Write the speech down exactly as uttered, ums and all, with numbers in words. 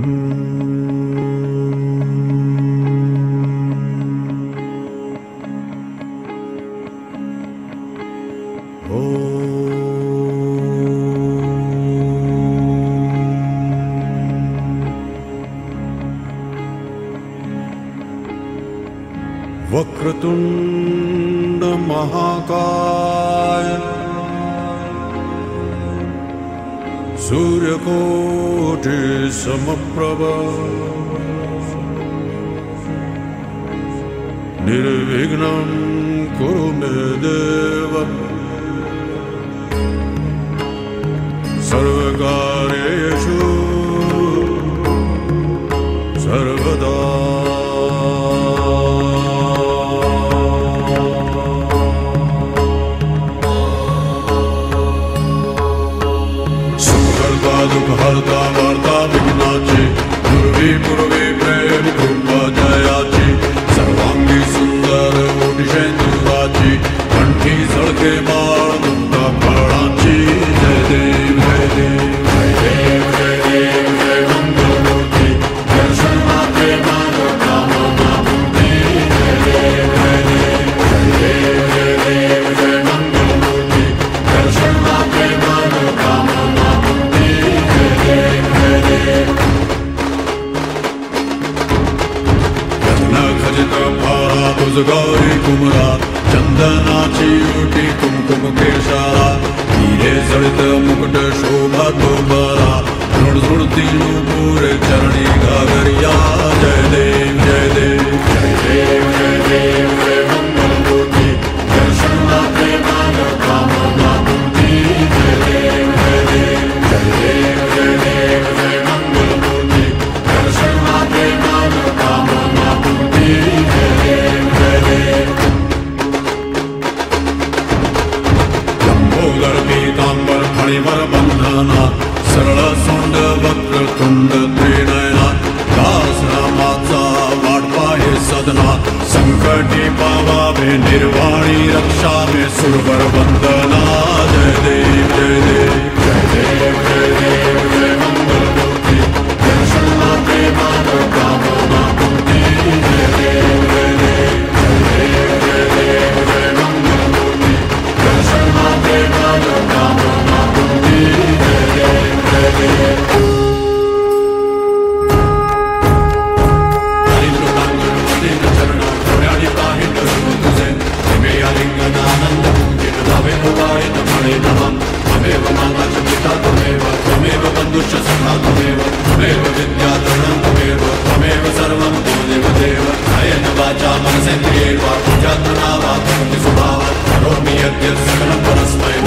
वक्रतुंड महाकाय सूर्यकोटि समप्रभ निर्विघ्नं कुरु मे देव सर्वकार्येषु सर्वदा। हरता वार्ता विघ्नाची पूर्वी पूर्वी प्रेम कृपा जयाची सर्वांगी सुंदर ओटिशेंदुराची कंठी झळके बाळ मुक्ता फळाची जय देव जय देव जय देव जय देव जय मंगलमूर्ती दर्शन मात्रे मानो कामना मुक्ती जय देव जय देव जय देव जय देव जय मंगलमूर्ती दर्शन मात्रे मानो कामना मुक्ती खजित भारा तुझगारी कुमरा चंदनाची उटी कुमकुम केशारा हिरे जळित मुकुट शोभा तो बरा ऋण ऋणती नूपुरे चरणी घागरिया जय देव जय देव जय देव जय देव जय मंगलमूर्ती दर्शन मात्रे मानो कामना मुक्ती जय देव जय देव जय देव जय देव जय मंगलमूर्ती दर्शन मात्रे मानो कामना मुक्ती जय देव जय देव। लंबोदर पीतांबर फणिवर बंधना सरळ सोंड वक्रतुंड त्रिनयना दास नामाचा वाटपा हे सदना संकटी पावावे निर्वाणी रक्षा में सुरवर वंदना जय देव जय देव जय देव जय देव जय मंगलमूर्ती दर्शन मात्रे मानो कामना मुक्ती जय देव जय देव जय देव जय देव जय मंगलमूर्ती दर्शन मात्रे मानो कामना मुक्ती जय देव जय देव। त्वमेव माता च पिता त्वमेव त्वमेव बन्धुश्च सखा त्वमेव त्वमेव विद्याधरणं त्वमेव त्वमेव सर्वं त्वमेव देव कायेन वाचा मनसेन्द्रियैर्वा बुद्ध्यात्मना वा करोमि स्वभावात् करोमि यद्यत् सकलं परस्मै